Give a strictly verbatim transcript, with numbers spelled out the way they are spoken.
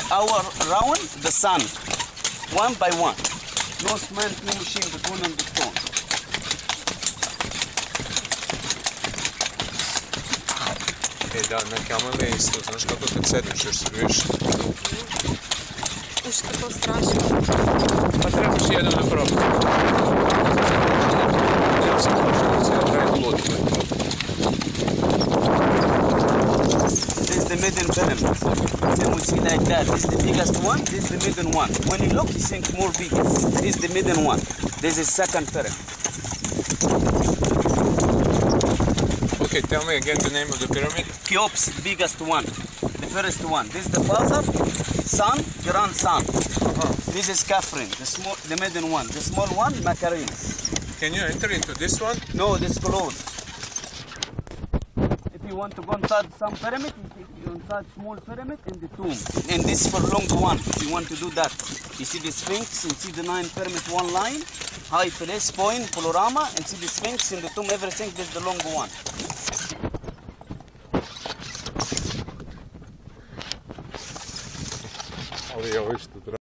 our round the sun, one by one. No cement, no machine between and the stone. E da, na камаме е исто, знаеш како кад седнеш, још се виеш. Уште по-страшно. Па требаш и едно да пробам. Нема се плашам, сега крај плотно. This is the middle pyramid. Then we see like that. This is the biggest one, this is the middle one. When you look, you think more big. This is the middle one. This is second pyramid. Okay, tell me again the name of the pyramid. Cheops, biggest one. The first one. This is the father, son, grandson. Uh-huh. This is Khafre, the small, the middle one. The small one, Macarenes. Can you enter into this one? No, this closed. If you want to go inside some pyramid, you take you inside small pyramid in the tomb. And this for long one, if you want to do that. You see the Sphinx, and see the nine pyramid one line, high place, point, panorama, and see the Sphinx in the tomb, everything, this is the long one. Ali je ovo isto